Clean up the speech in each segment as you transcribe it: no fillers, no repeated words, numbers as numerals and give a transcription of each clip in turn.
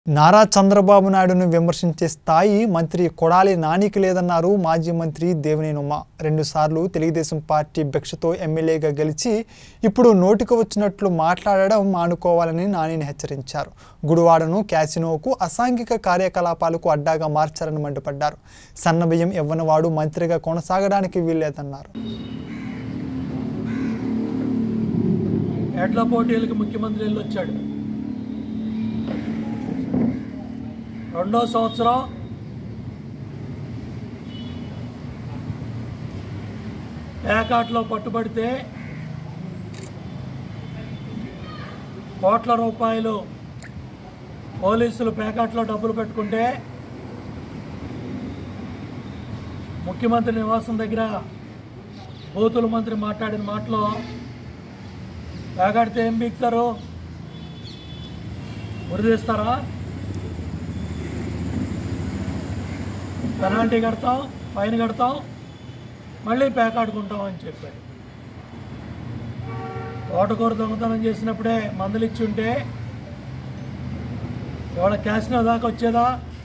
నారా చంద్రబాబు నాయుడును విమర్శించే స్థాయి మంత్రి కొడాలి నానికి లేదన్నారు మాజీ మంత్రి దేవినేని ఉమ. 2 సార్లు తెలుగుదేశం పార్టీ భిక్షతో ఎమ్మెల్యేగా గెలిచి ఇప్పుడు నోటికి వచ్చినట్లు మాట్లాడడం మానుకోవాలని నానిని హెచ్చరించారు. గుడివాడను క్యాసినోకు అసాంఘిక కార్యకలాపాలకు అడ్డాగా మార్చారని మండిపడ్డారు. సన్నబియ్యం ఇవ్వనివాడు మంత్రిగా కొనసాగడానికి వీల్లేదన్నారు. ఎడ్ల పోటీలకు ముఖ్యమంత్రి వచ్చాడు. రెండో సంవత్సరం పేకాట్లో పట్టుబడితే కోట్ల రూపాయలు పోలీసులు పేకాట్లో డబ్బులు పెట్టుకుంటే ముఖ్యమంత్రి నివాసం దగ్గర బూతుల మంత్రి మాట్లాడిన మాటలో పేకాడితే ఏం బీక్తారు? ఉరిదీస్తారా? పెనాల్టీ కడతాం, ఫైన్ కడతాం, మళ్ళీ పేకాడుకుంటాం అని చెప్పాడు. తోటకూర దొంగతనం చేసినప్పుడే మందులు ఇచ్చి ఉంటే ఇవాళ క్యాసినో దాకా వచ్చేదా?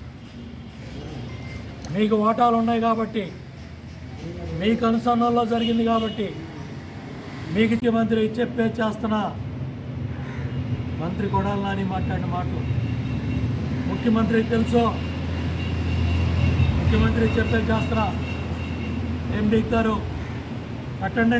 మీకు ఓటాలు ఉన్నాయి కాబట్టి, మీకు అనుసరణలో జరిగింది కాబట్టి మీకు ముఖ్యమంత్రి చెప్పే చేస్తున్నా. మంత్రి కొడాలి నాని మాట్లాడిన మాటలు ముఖ్యమంత్రికి తెలుసు. ముఖ్యమంత్రి చెప్పే చేస్తున్నా. ఏం దిగుతారు కట్టండి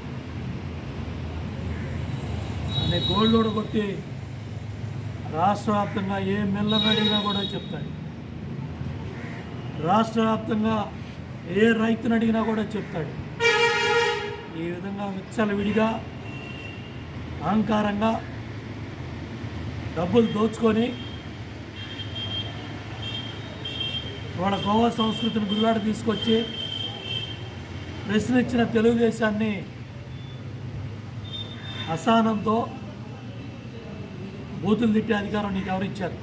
అనే గోల్డ్ కొట్టి రాష్ట్ర వ్యాప్తంగా ఏ మిల్లర్ అడిగినా కూడా చెప్తాడు. రాష్ట్ర వ్యాప్తంగా ఏ రైతుని అడిగినా కూడా చెప్తాడు. ఈ విధంగా విచ్చలవిడిగా అహంకారంగా డబ్బులు దోచుకొని వాళ్ళ గోవా సంస్కృతిని గుడివాడ తీసుకొచ్చి ప్రశ్నించిన తెలుగుదేశాన్ని అసహనంతో బూతులు తిట్టే అధికారం నీకు ఎవరిచ్చారు?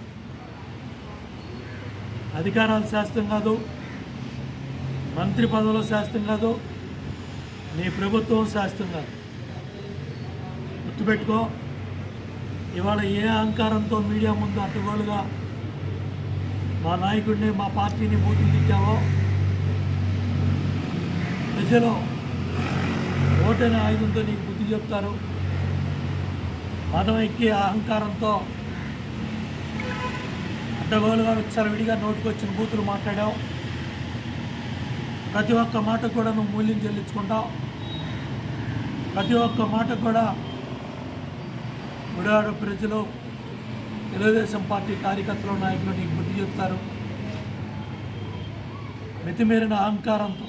అధికారాలు శాస్త్రం కాదు, మంత్రి పదవుల శాస్త్రం కాదు, నీ ప్రభుత్వం శాస్త్రం కాదు. గుర్తుపెట్టుకో. ఇవాళ ఏ అహంకారంతో మీడియా ముందు అడ్డగోలుగా మా నాయకుడిని, మా పార్టీని బూతులు తిట్టావో ప్రజలు ఓటైన ఆయుధంతో నీకు బుద్ధి చెప్తారు. మతం ఎక్కి అహంకారంతో అడ్డగోలుగా విచ్చలవిడిగా నోటుకొచ్చిన బూతులు మాట్లాడావు. ప్రతి ఒక్క మాటకు కూడా నువ్వు మూల్యం చెల్లించుకుంటావు. ప్రతి ఒక్క మాటకు కూడా గుడివాడ ప్రజలు, తెలుగుదేశం పార్టీ కార్యకర్తలు, నాయకులు నీకు బుద్ధి చెప్తారు. మితిమీరిన అహంకారంతో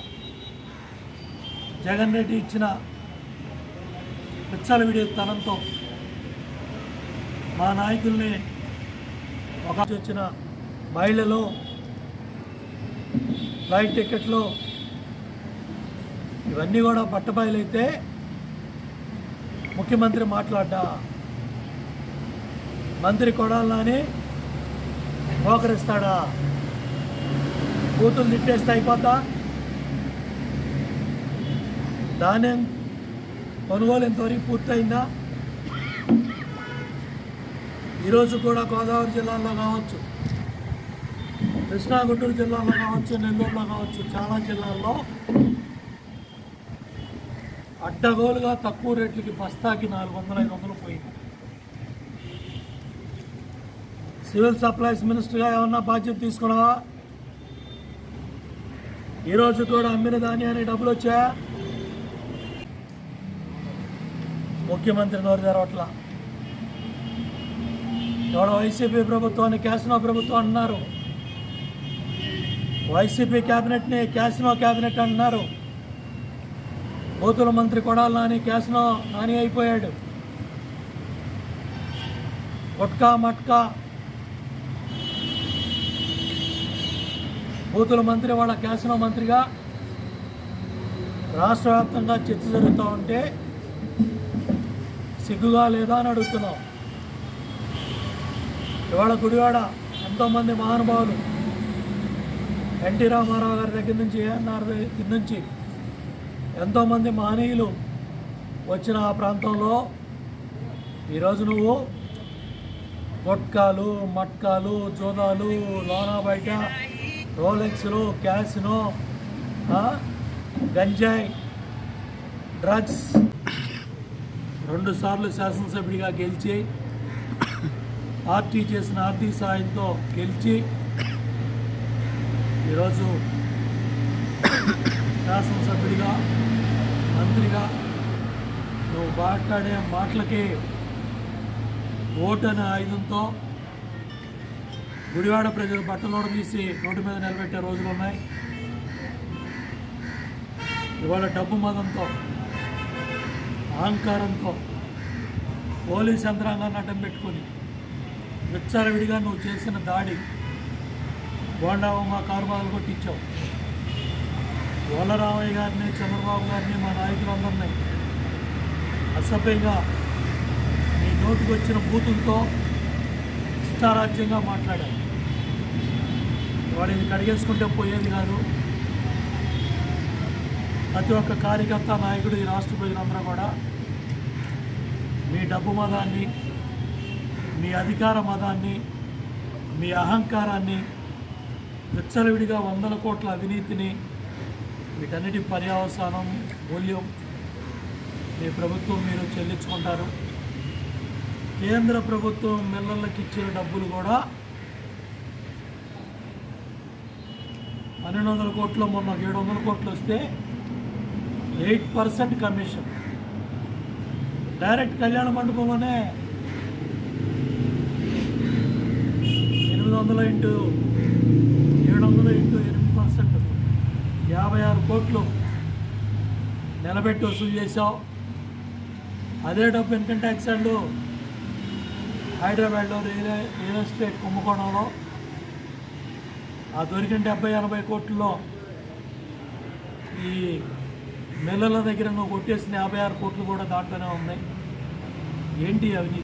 జగన్ రెడ్డి ఇచ్చిన విచ్చలవిడితనంతో మా నాయకుల్ని ఒక వచ్చిన మహిళలు ఫ్లైట్ టికెట్లు ఇవన్నీ కూడా బట్టబయలైతే ముఖ్యమంత్రి మాట్లాడ్డా. మంత్రి కొడాలి నాని మోకరిస్తాడా? బూతులు తిట్టేస్తే అయిపోతా? ధాన్యం కొనుగోలు ఎంతవరకు పూర్తయిందా? ఈరోజు కూడా గోదావరి జిల్లాలో కావచ్చు, కృష్ణా గుంటూరు జిల్లాలో కావచ్చు, నెల్లూరులో కావచ్చు, చాలా జిల్లాల్లో అడ్డగోలుగా తక్కువ రేట్లకి బస్తాకి 400-500 పోయింది. సివిల్ సప్లైస్ మినిస్టర్గా ఏమన్నా బాధ్యత తీసుకున్నావా? ఈరోజు కూడా అమ్మిన ధాన్యానికి డబ్బులు వచ్చా? ముఖ్యమంత్రి నోరు తెరవట్లా. ఎవడ వైసీపీ ప్రభుత్వాన్ని క్యాసినో ప్రభుత్వం అంటున్నారు. వైసీపీ క్యాబినెట్ని క్యాసినో క్యాబినెట్ అంటున్నారు. బూతుల మంత్రి కొడాలి నాని క్యాసినో నాని అయిపోయాడు. గుట్కా మట్కా బూతుల మంత్రి వాళ్ళ క్యాసినో మంత్రిగా రాష్ట్ర వ్యాప్తంగా చర్చ జరుగుతూ ఉంటే సిగ్గుగా లేదా అని అడుగుతున్నాం. ఇవాళ గుడివాడ ఎంతోమంది మహానుభావులు, ఎన్టీ రామారావు గారి దగ్గర నుంచి, ఏఎన్ఆర్ దగ్గర నుంచి ఎంతోమంది మహనీయులు వచ్చిన ఆ ప్రాంతంలో ఈరోజు నువ్వు గుట్కాలు మట్కాలు జోదాలు లోనా బయట రోలెక్స్లు క్యాసినో గంజాయి డ్రగ్స్ 2 సార్లు శాసనసభ్యుడిగా గెలిచి పార్టీ చేసిన ఆర్థిక సాయంతో గెలిచి ఈరోజు శాసనసభ్యుడిగా మంత్రిగా నువ్వు మాట్లాడే మాటలకి ఓటు అనే ఆయుధంతో గుడివాడ ప్రజలు బట్టలోడ తీసి రోడ్డు మీద నిలబెట్టే రోజులు ఉన్నాయి. ఇవాళ డబ్బు మదంతో అహంకారంతో పోలీస్ యంత్రాంగాన్ని అడ్డం పెట్టుకొని విచ్చలవిడిగా నువ్వు చేసిన దాడి బోండావు మా కారుబాలు కొట్టించావు. గోలరామయ్య గారిని చంద్రబాబు గారిని మా నాయకులందరినీ అసభ్యంగా నీ నోటికి వచ్చిన బూతులతో ఇష్టారాజ్యంగా మాట్లాడారు. వాడిని కడిగేసుకుంటే పోయేది కాదు. ప్రతి ఒక్క కార్యకర్త నాయకుడు ఈ రాష్ట్ర ప్రజలందరూ కూడా మీ డబ్బు మదాన్ని, మీ అధికార మదాన్ని, మీ అహంకారాన్ని, విచ్చలవిడిగా 100 కోట్ల అవినీతిని, వీటన్నిటి పర్యవసానం మూల్యం మీ ప్రభుత్వం మీరు చెల్లించుకుంటారు. కేంద్ర ప్రభుత్వం మిల్లర్లకు ఇచ్చిన డబ్బులు కూడా 1200 కోట్లు, మొన్న 700 కోట్లు వస్తే 8% కమిషన్ డైరెక్ట్ కళ్యాణ మండపంలోనే 800 ఇంటూ 700 ఇంటూ 8% 56 కోట్లు నిలబెట్టి వసూలు చేశావు. అదే డబ్బు ఇన్కమ్ ట్యాక్స్ వాళ్ళు హైదరాబాద్లో రియల్ ఎస్టేట్ కుంభకోణంలో ఆ దొరికిన 70-80 కోట్లలో ఈ మిల్లర్ల దగ్గర నువ్వు కొట్టేసిన 56 కోట్లు కూడా దాంట్లోనే ఉన్నాయి. ఏంటి అవినీతి?